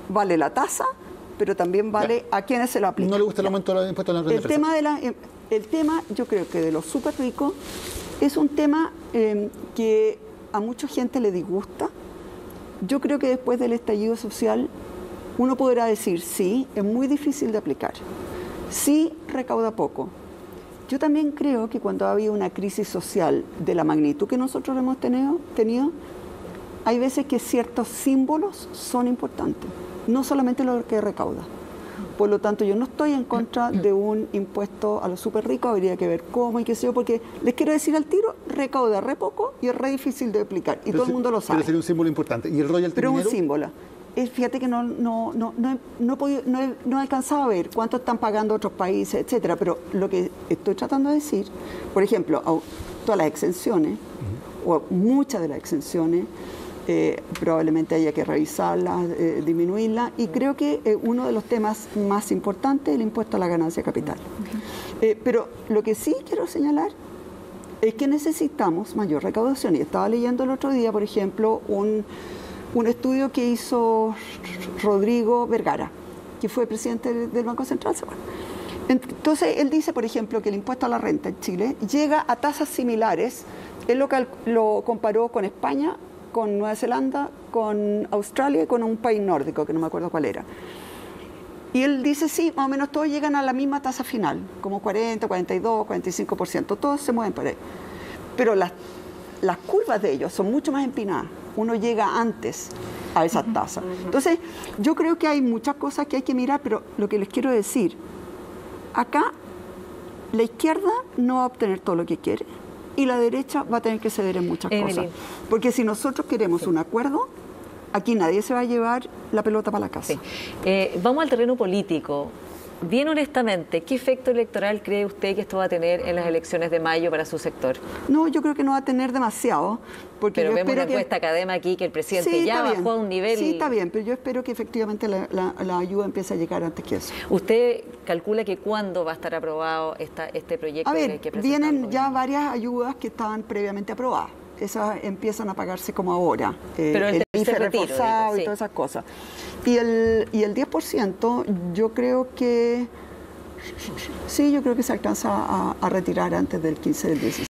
vale la tasa, pero también vale a quienes se lo aplican. No le gusta el aumento de los impuestos a la renta. El tema, yo creo que de los súper ricos, es un tema que a mucha gente le disgusta. Yo creo que después del estallido social, uno podrá decir, sí, es muy difícil de aplicar. Sí, recauda poco. Yo también creo que cuando ha habido una crisis social de la magnitud que nosotros hemos tenido, hay veces que ciertos símbolos son importantes, no solamente lo que recauda. Por lo tanto, yo no estoy en contra de un impuesto a los súper ricos, habría que ver cómo y qué sé yo, porque les quiero decir al tiro, recauda re poco y es re difícil de aplicar, y todo el mundo lo sabe. Pero sería un símbolo importante. ¿Y el royalty pero minero? Un símbolo. Fíjate que no he alcanzado a ver cuánto están pagando otros países, etcétera, pero lo que estoy tratando de decir, por ejemplo, todas las exenciones, o muchas de las exenciones, probablemente haya que revisarlas, disminuirlas, y creo que uno de los temas más importantes es el impuesto a la ganancia de capital. Pero lo que sí quiero señalar es que necesitamos mayor recaudación, y estaba leyendo el otro día, por ejemplo, un estudio que hizo Rodrigo Vergara, que fue presidente del Banco Central. Entonces, él dice, por ejemplo, que el impuesto a la renta en Chile llega a tasas similares. Él lo comparó con España, con Nueva Zelanda, con Australia y con un país nórdico, que no me acuerdo cuál era. Y él dice, sí, más o menos todos llegan a la misma tasa final, como 40, 42, 45%, todos se mueven por ahí. Pero las curvas de ellos son mucho más empinadas. Uno llega antes a esa tasa. Entonces, yo creo que hay muchas cosas que hay que mirar, pero lo que les quiero decir, acá la izquierda no va a obtener todo lo que quiere y la derecha va a tener que ceder en muchas cosas. Porque si nosotros queremos un acuerdo, aquí nadie se va a llevar la pelota para la casa. Vamos al terreno político. Bien honestamente, ¿qué efecto electoral cree usted que esto va a tener en las elecciones de mayo para su sector? No, yo creo que no va a tener demasiado. Porque pero vemos una encuesta académica aquí que el presidente ya bajó a un nivel... Sí, está bien, pero yo espero que efectivamente la ayuda empiece a llegar antes que eso. ¿Usted calcula que cuándo va a estar aprobado este proyecto? A ver, vienen ya varias ayudas que estaban previamente aprobadas. Esas empiezan a pagarse como ahora. Pero el IFE reforzado y todas esas cosas. Y el 10%, yo creo que... Sí, yo creo que se alcanza a retirar antes del 15 del 16.